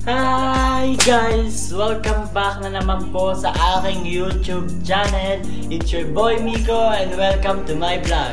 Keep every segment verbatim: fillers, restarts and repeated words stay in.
Hi guys! Welcome back na naman po sa aking YouTube channel. It's your boy Miko and welcome to my vlog.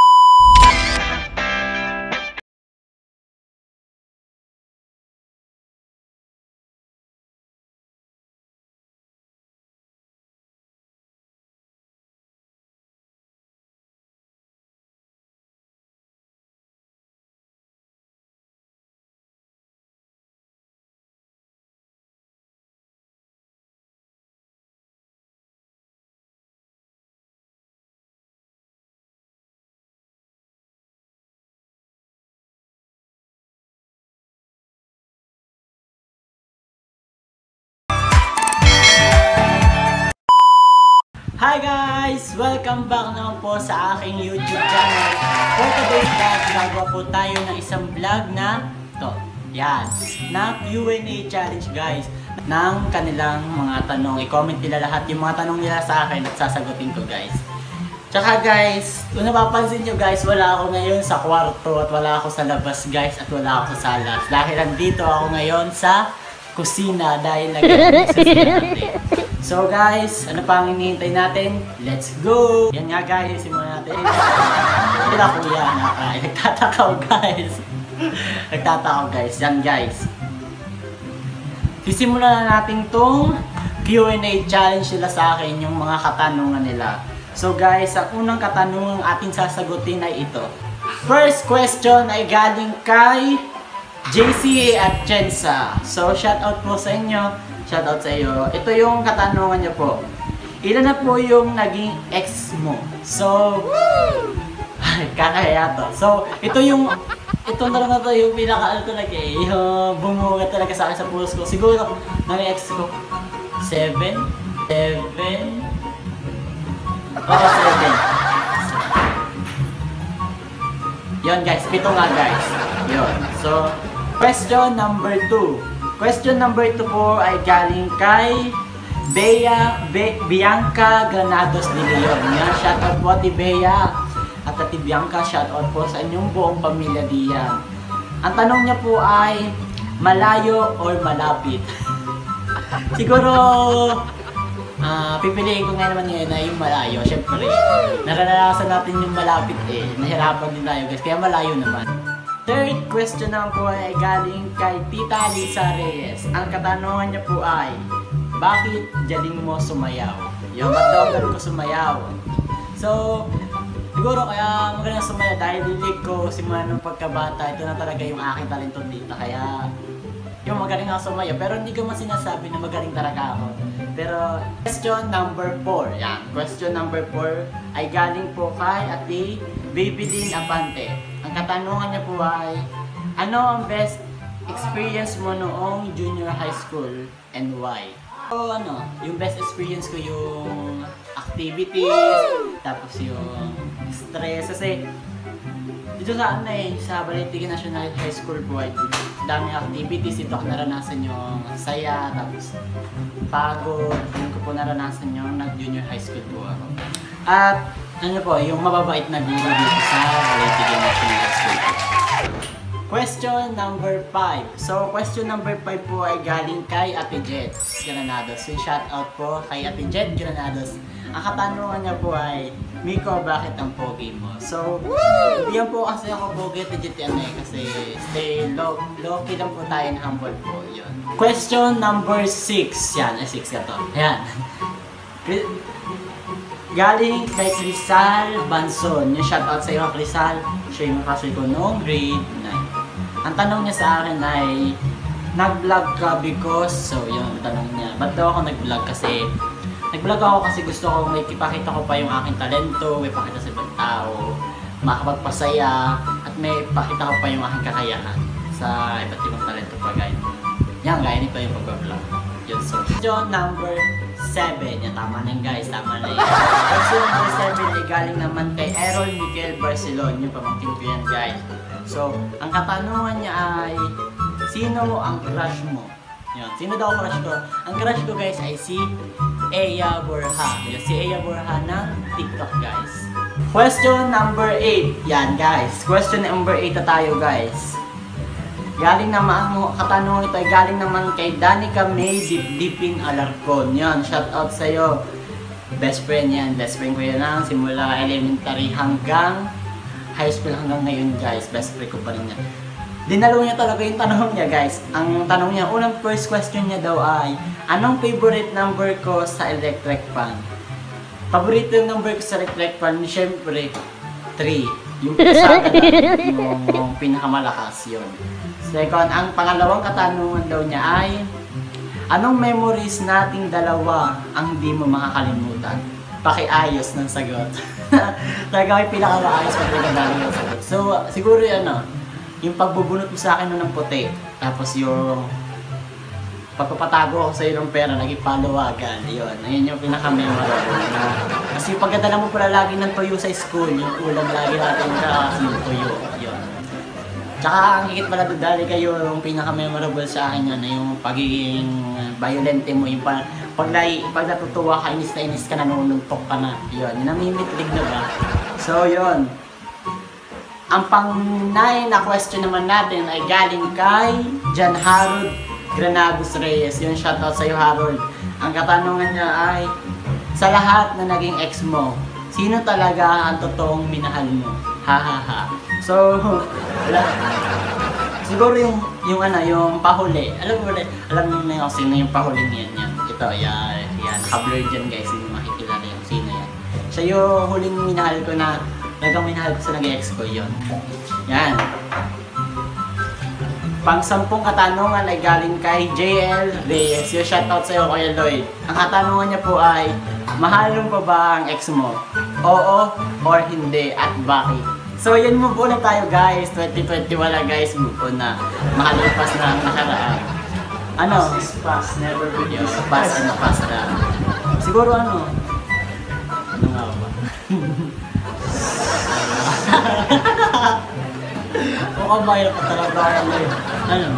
Hi guys! Welcome back naman po sa aking YouTube channel. For today's vlog, gagawa po tayo ng isang vlog na to. Yan. Na Q and A challenge guys. Ng kanilang mga tanong. I-comment nila lahat yung mga tanong nila sa akin at sasagutin ko guys. Tsaka guys, kung napapansin nyo guys, wala ako ngayon sa kwarto at wala ako sa labas guys at wala ako sa salas. Dahil nandito ako ngayon sa kusina dahil nag-exercise natin. So guys, ano pa ang hinihintay natin? Let's go! Yan nga guys, simulan natin. Hindi na kuya, nakakain. Nagtatakaw guys. Nagtatakaw guys. Yan guys. Sisimulan na natin tong Q and A challenge nila sa akin, yung mga katanungan nila. So guys, ang unang katanungan ating sasagutin ay ito. First question ay galing kay J C at Chensa. So shout out po sa inyo. Shoutout sa iyo. Ito yung katanungan niyo po. Ilan na po yung naging ex mo? So, kakaya to. So, ito yung, ito na lang na to yung pinaka-ano talaga eh. Yung bumuga talaga sa akin sa puso ko. Siguro, naging ex ko. Seven? Seven? Oo, seven. Yun guys, pito nga guys. Yun. So, question number two. Question number two po ay galing kay Bea Be Bianca Granados de Leon. Yan, shoutout po Ate Bea at Ate Bianca, shoutout po sa inyong buong pamilya diyan. Ang tanong niya po ay malayo or malapit? Siguro uh, pipiliin ko ngayon naman ngayon na yung malayo. Siyempre, naranasan natin yung malapit eh. Nahirapan din tayo guys, kaya malayo naman. Third question naman po ay galing kay Tita Lisa Reyes. Ang katanungan niya po ay, bakit galing mo sumayaw? Yung ba't daw galing ko sumayaw? So, siguro kaya magaling sumayaw dahil dilig ko simula nung pagkabata. Ito na talaga yung aking talento dito. Kaya, yung magaling ako sumayaw. Pero hindi ko man sinasabi na magaling talaga ako. Pero, question number four. Yan, question number four ay galing po kay Ate Babylin Apante. Ang katanungan niya po ay, ano ang best experience mo noong junior high school and why? So ano, yung best experience ko yung activities, tapos yung stress. Kasi dito sa ano eh, sa Valentin National High School po ay daming activities. Dito ako naranasan yung saya, tapos pagod. Yung ko po naranasan yung nag-junior high school po ako. At ano po, yung mababait na guro dito sa Valentin National High School po. Question number five. So, question number five po ay galing kay Ate Jet Granados. So, shout out po kay Ate Jet Granados. Ang katanungan niya po ay, Miko, bakit ang pogi mo? So, hindi yan po kasi ako pogi Ate Jet yan eh. Kasi stay low, low-key lang po tayo na humble po. Yun. Question number six. Yan, ay six ka to. Ayan. Galing kay Crisal Banson. Yung shoutout sa iyo, Crisal. Siya yung kasoy ko noong grade nine. Ang tanong niya sa akin ay, nag-vlog ka because, so yun, tanong niya, ba't daw ako nag-vlog? Kasi, nag-vlog ako kasi gusto ko, may ipakita ko pa yung aking talento, may ipakita sa ibang tao, makapagpasaya, at may ipakita ko pa yung aking kakayahan sa iba't ibang talento pa guys. Yan, gaya nito yung pag-vlog. Yun, so, question number seven. Yan, tama na yun guys, tama na yun. Question number seven ay galing naman kay Errol Miguel Barcelon, yung pamangkin ko yan guys. So, ang katanungan niya ay, sino ang crush mo? Yan, sino daw crush ko? Ang crush ko guys ay si Aya Borja. Yan, si Aya Borja ng TikTok guys. Question number eight. Yan guys, question number eight na tayo guys. Galing naman, ang katanungan ito ay galing naman kay Danica May Dipdipin Alarcon. Yan, shout out sa'yo. Best friend yan, best friend ko yan lang. Simula elementary hanggang high school hanggang ngayon guys. Best friend ko pa rin yan. Dinalo niya talaga yung tanong niya guys. Ang tanong niya, unang first question niya daw ay, anong favorite number ko sa electric fan? Paborito yung number ko sa electric fan, syempre, three. Yung isa yung, yung pinakamalakas yun. Second, ang pangalawang katanungan daw niya ay, anong memories nating dalawa ang hindi mo makakalimutan? Pakiayos ng sagot. Talaga may pinakamaayos pag nagdadali yung sagot. So, siguro yan, ano, yung pagbubunot mo sa akin ng puti, tapos yung pagpapatago ako sa iyo ng pera, naging palawagan, yun. Ayun yung pinaka-memorable na. Kasi yung pagdadala mo pala lagi ng tuyo sa school, yung ulam lagi natin kasi yung tuyo, yun. Tsaka ang higit pala dali kayo, yung pinaka-memorable sa akin yun, yung pagiging violente mo, yung pag, pag, pag natutuwa ka, inis na inis ka, nanununtok ka na, yun. Yung namimitlig na ba? So yun. Ang pang-nine na question naman natin ay galing kay John Harold Granados Reyes. Yun, shoutout sa'yo Harold. Ang katanungan niya ay, sa lahat na naging ex mo, sino talaga ang totoong minahal mo? Ha ha ha. So, wala. Siguro yung, yung ano, yung pahuli. Alam mo, alam niyo na yung sino yung pahuli niyan. Yan. Ito, yan. Yan. Naka-blur dyan guys. Hindi makikilala yung sino yan. Siya yung huling minahal ko na, talagang minahal ko sa naging ex ko yun. Yan. Pang-sampung katanungan ay galing kay J L Reyes. Yung shoutout sa'yo, Kuya Lloyd. Ang katanungan niya po ay, mahalong pa ba ang ex mo? Oo or hindi at bakit? So yun, move on na tayo guys. twenty twenty-one na guys, move on na. Makalipas na ang nakaraan. Ano? Pass is pass, never will Yo, pass and pass na. Siguro ano? Ano nga ba? Mukhang mahirap pa talaga ako eh. Ano?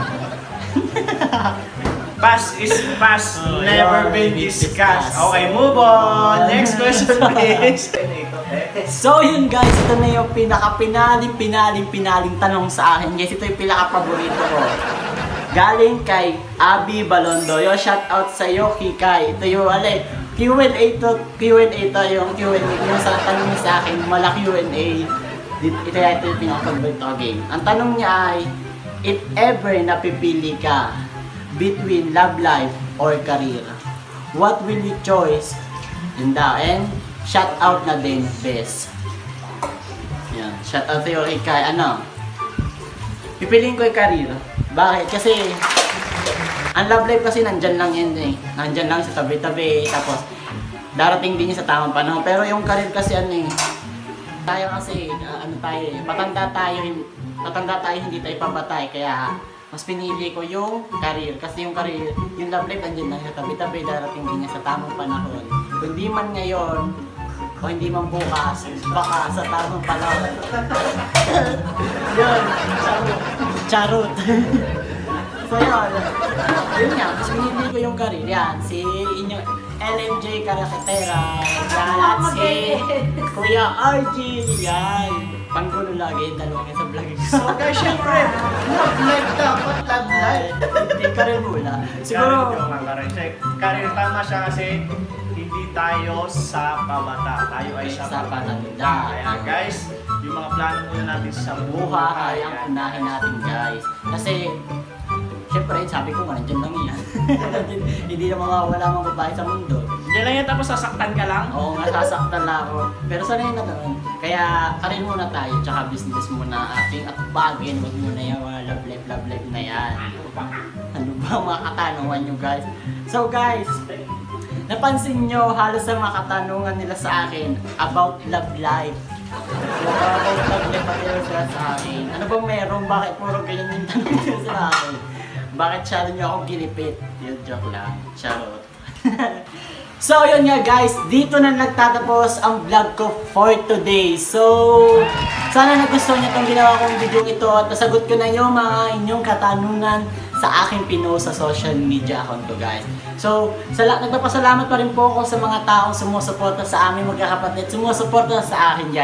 Pass is pass, Oh, never yeah, been this is discussed. pass. Okay, move on. Next question please. So yun guys, ito na yung pinaka-pinaling, pinaling, pinaling tanong sa akin. Guys, ito yung pinaka-paborito ko. Galing kay Abby Balondo. Yo, shout out sa iyo, Kikay. Ito yung, alay, Q and A to, Q and A to, yung Q and A, yung sa tanong sa akin, mala Q and A. Ito ito yung pinaka-paborito ko game. Ang tanong niya ay, if ever napipili ka between love life or career, what will you choose? Yun daw. And shout out na din, best. Yan. Shout out sa'yo kay Kai. Ano? Pipiliin ko yung career. Bakit? Kasi ang love life kasi nandyan lang yun eh. Nandyan lang sa tabi-tabi. Tapos darating din yun sa tamang panahon. Pero yung career kasi ano eh. Tayo kasi, uh, ano tayo eh. Matanda tayo, matanda tayo, hindi tayo pabatay. Kaya mas pinili ko yung career. Kasi yung career, yung love life nandyan lang sa tabi-tabi. Darating din niya sa tamang panahon. Kung di man ngayon, o hindi man bukas, baka sa tamang panahon. Yun, charot. So yun, yun nga, mas pinili ko yung career. Yan, si inyong L M J Caracatera. Yan, at si Kuya R G. Yan, panggulo lagi, dalawa kayo sa vlog. So guys, syempre, love life dapat, love life. Hindi ka rin muna. Siguro, Career tama siya kasi hindi tayo sa pabata. Tayo ay sa Sa pabata. patanda. Kaya guys, yung mga plano muna natin sa buhay buhay. ang unahin natin guys. Kasi, syempre, sabi ko nga, nandiyan lang yan. Hindi na mawawala mga babae sa mundo. Diyan lang yan, tapos sasaktan ka lang. Oo nga, sasaktan lang ako. Pero sanay na doon. Kaya, karin muna tayo, tsaka business muna ating at bagin. Huwag muna yung mga love life, love life na yan. Ano ba ang mga katanungan nyo guys? So guys, napansin nyo halos sa mga katanungan nila sa akin about love life. So, about love life pati sila sa akin. Ano bang meron? Bakit puro ganyan yung tanong nila sa akin? Bakit siya nyo akong ginipit? Yun, joke lang. Charot. So, yun nga guys. Dito na nagtatapos ang vlog ko for today. So, sana nagustuhan nyo itong ginawa kong video ito at nasagot ko na yung mga inyong katanungan sa aking pinost sa social media account ko guys. So, sala nagpapasalamat pa rin po ako sa mga taong sumusuporta sa aming magkakapatid, sumusuporta sa akin guys.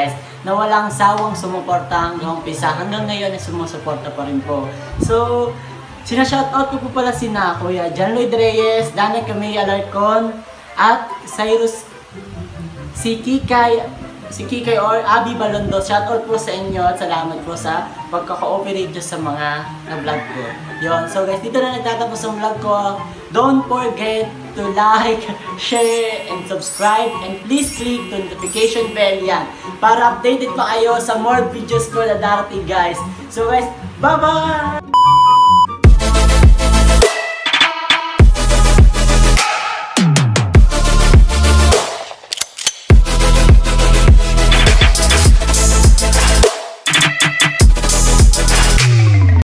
na walang sawang sumuporta hanggang umpisa. Hanggang ngayon ay sumusuporta pa rin po. So, sinashoutout ko po pala sina Kuya John Lloyd Reyes, Dana Camilla Alarcon, at Cyrus si Kikay, si Kikay or Abby Balondo. Shoutout po sa inyo at salamat po sa pagka-cooperate nyo sa mga na-vlog ko. Yun. So guys, dito na nagtatapos ang vlog ko. Don't forget to like, share, and subscribe. And please click the notification bell yan para updated pa kayo sa more videos ko na darating guys. So guys, bye-bye!